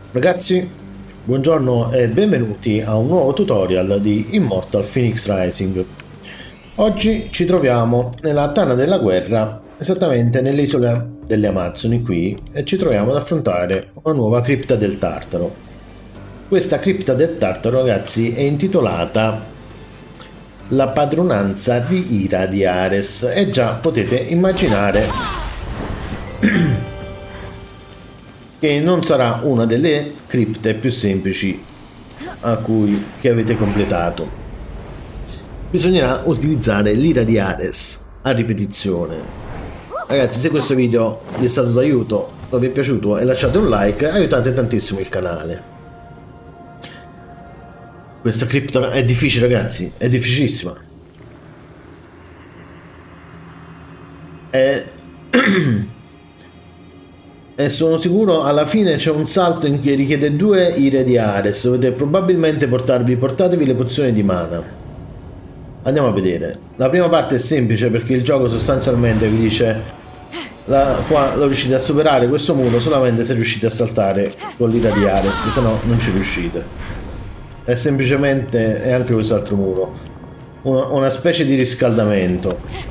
Ragazzi, buongiorno e benvenuti a un nuovo tutorial di Immortal Phoenix Rising. Oggi ci troviamo nella Tana della Guerra, esattamente nell'isola delle Amazzoni qui, e ci troviamo ad affrontare una nuova cripta del Tartaro. Questa cripta del Tartaro, ragazzi, è intitolata La padronanza di Ira di Ares, e già potete immaginare che non sarà una delle cripte più semplici che avete completato. Bisognerà utilizzare l'Ira di Ares a ripetizione. Ragazzi, se questo video vi è stato d'aiuto o vi è piaciuto e lasciate un like, aiutate tantissimo il canale. Questa cripta è difficile, ragazzi, è difficilissima. E sono sicuro alla fine c'è un salto in cui richiede 2 ire di Ares. Dovete probabilmente portatevi le pozioni di mana. Andiamo a vedere. La prima parte è semplice perché il gioco sostanzialmente vi dice qua lo riuscite a superare questo muro solamente se riuscite a saltare con l'ira di Ares, se no non ci riuscite. È semplicemente, e anche quest'altro muro, una specie di riscaldamento.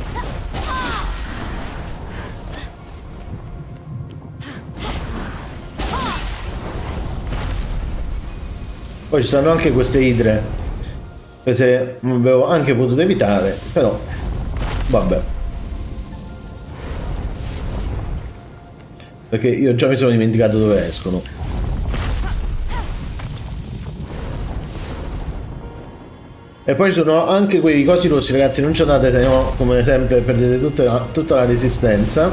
Poi ci saranno anche queste idre, queste avevo anche potuto evitare, però vabbè, perché io già mi sono dimenticato dove escono. E poi ci sono anche quei cosi rossi, ragazzi, non ci andate, teniamo come sempre, perdete tutta la resistenza.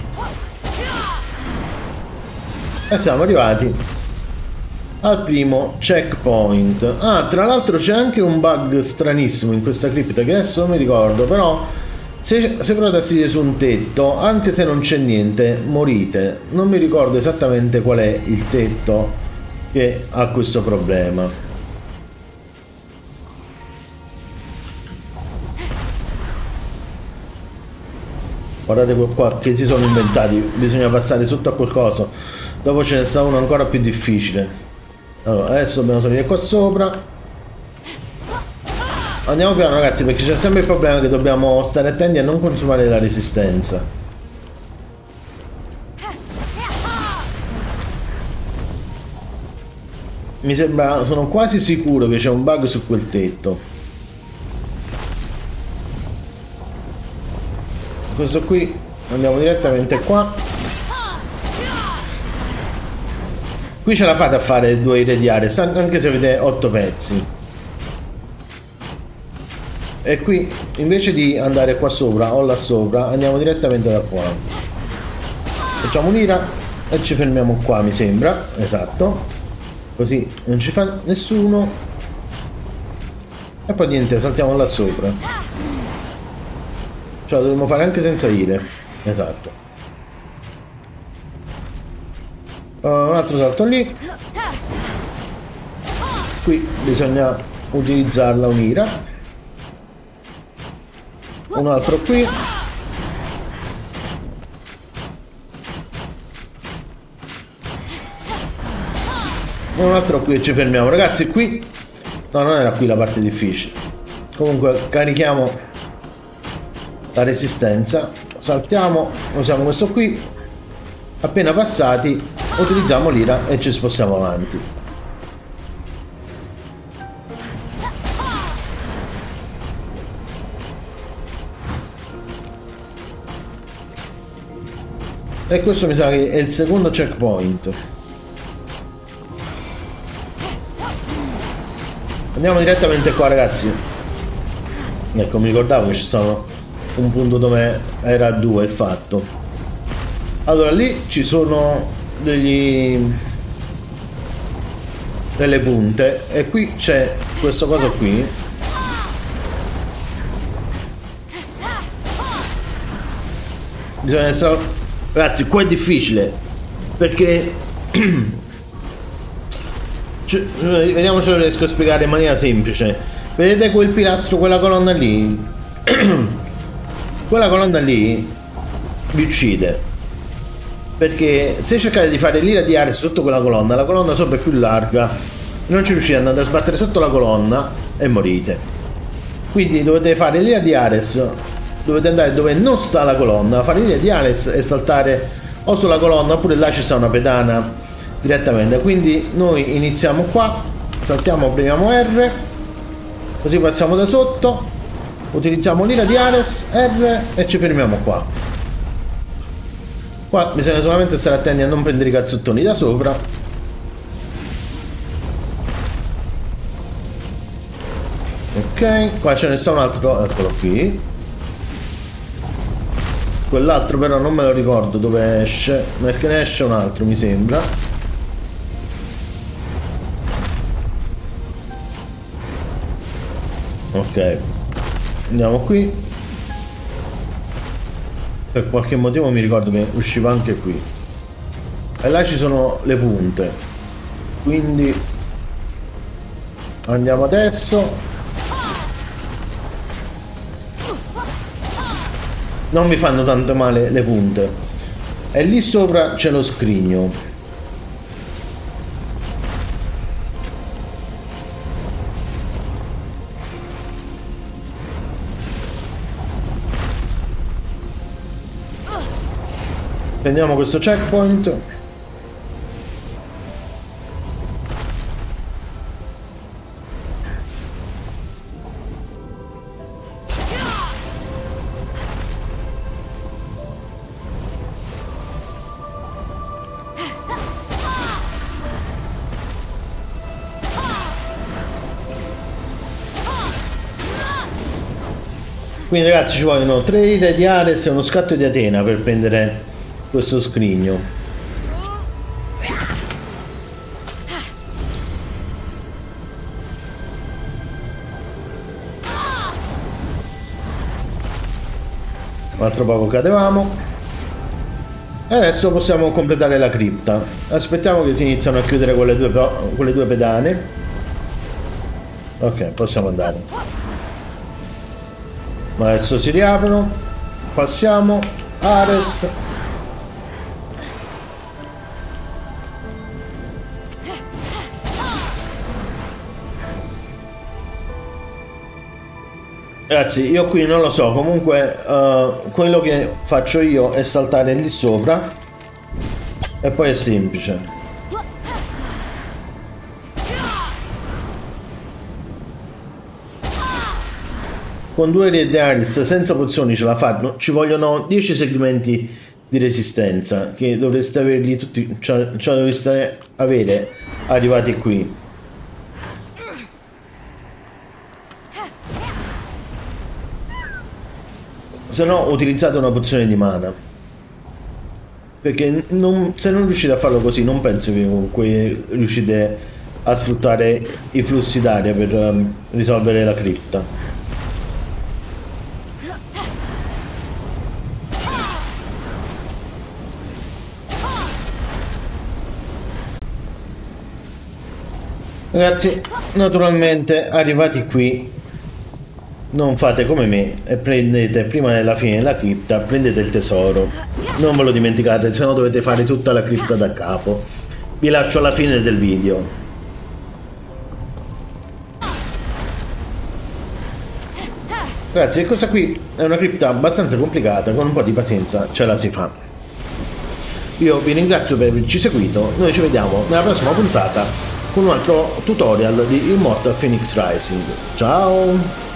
E siamo arrivati al primo checkpoint. Ah, tra l'altro c'è anche un bug stranissimo in questa cripta che adesso non mi ricordo, però se provate a salire su un tetto, anche se non c'è niente, morite. Non mi ricordo esattamente qual è il tetto che ha questo problema. Guardate qua che si sono inventati, bisogna passare sotto a qualcosa. Dopo ce ne sta uno ancora più difficile. Allora, adesso dobbiamo salire qua sopra. Andiamo piano, ragazzi, perché c'è sempre il problema che dobbiamo stare attenti a non consumare la resistenza. Mi sembra, sono quasi sicuro che c'è un bug su quel tetto. Questo qui, andiamo direttamente qua. Qui ce la fate a fare 2 ire di Ares, anche se avete 8 pezzi. E qui, invece di andare qua sopra o là sopra, andiamo direttamente da qua. Facciamo un'ira e ci fermiamo qua, mi sembra. Esatto. Così non ci fa nessuno. E poi niente, saltiamo là sopra. Cioè, dovremmo fare anche senza ire. Esatto. Un altro salto lì. Qui bisogna utilizzarla un'ira. Un altro qui. Un altro qui e ci fermiamo, ragazzi. Qui no, non era qui la parte difficile. Comunque carichiamo la resistenza, saltiamo, usiamo questo qui. Appena passati utilizziamo l'ira e ci spostiamo avanti. E questo mi sa che è il secondo checkpoint. Andiamo direttamente qua, ragazzi. Ecco, mi ricordavo che ci stava un punto dove era 2 il fatto. Allora, lì ci sono delle punte e qui c'è questo coso qui. Bisogna essere... Ragazzi, qua è difficile perché vediamo se lo riesco a spiegare in maniera semplice. Vedete quel pilastro, quella colonna lì? Quella colonna lì vi uccide. perché se cercate di fare l'ira di Ares sotto quella colonna, la colonna sopra è più larga, non ci riuscite ad andare a sbattere sotto la colonna e morite. Quindi dovete fare l'ira di Ares, dovete andare dove non sta la colonna, fare l'ira di Ares e saltare o sulla colonna oppure là ci sta una pedana direttamente. Quindi noi iniziamo qua, saltiamo, premiamo R, così passiamo da sotto, utilizziamo l'ira di Ares, R e ci fermiamo qua. Qua bisogna solamente stare attenti a non prendere i cazzottoni da sopra. Ok, qua ce ne sta un altro, eccolo qui. Quell'altro però non me lo ricordo dove esce, perché ne esce un altro mi sembra. Ok, andiamo qui. Per qualche motivo mi ricordo che usciva anche qui. E là ci sono le punte. Quindi andiamo adesso. Non mi fanno tanto male le punte. E lì sopra c'è lo scrigno. Prendiamo questo checkpoint. Quindi ragazzi ci vogliono 3 ire di Ares e uno scatto di Atena per prendere questo scrigno. Un altro poco cadevamo. E adesso possiamo completare la cripta. Aspettiamo che si iniziano a chiudere quelle due pedane. Ok, possiamo andare. Ma adesso si riaprono. Passiamo. Ares. Ragazzi, io qui non lo so. Comunque quello che faccio io è saltare lì sopra. E poi è semplice. Con 2 ire di Ares senza pozioni ce la fanno. Ci vogliono 10 segmenti di resistenza che dovreste averli tutti, cioè dovreste avere arrivati qui. Se no utilizzate una pozione di mana, perché se non riuscite a farlo così non penso che comunque riuscite a sfruttare i flussi d'aria per risolvere la cripta. Ragazzi, naturalmente arrivati qui non fate come me e prendete prima della fine della cripta, prendete il tesoro, non ve lo dimenticate, se no dovete fare tutta la cripta da capo. Vi lascio alla fine del video. Ragazzi, questa qui è una cripta abbastanza complicata, con un po' di pazienza ce la si fa. Io vi ringrazio per averci seguito, noi ci vediamo nella prossima puntata con un altro tutorial di Immortal Phoenix Rising. Ciao!